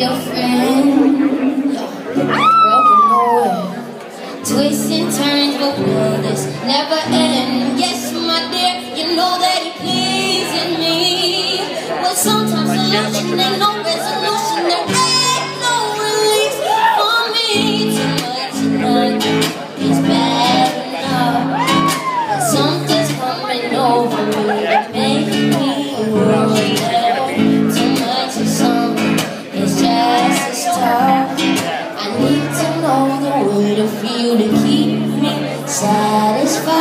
your friend. Broken nowhere, twists and turns, but will this never end? Yes, my dear, you know that it pleases me. But sometimes solution ain't no resolution. There ain't no release for me. Too much is bad enough, but something's coming over me that makes me worry. Too much of something is just as tough. I need to know the way to feel to keep me satisfied.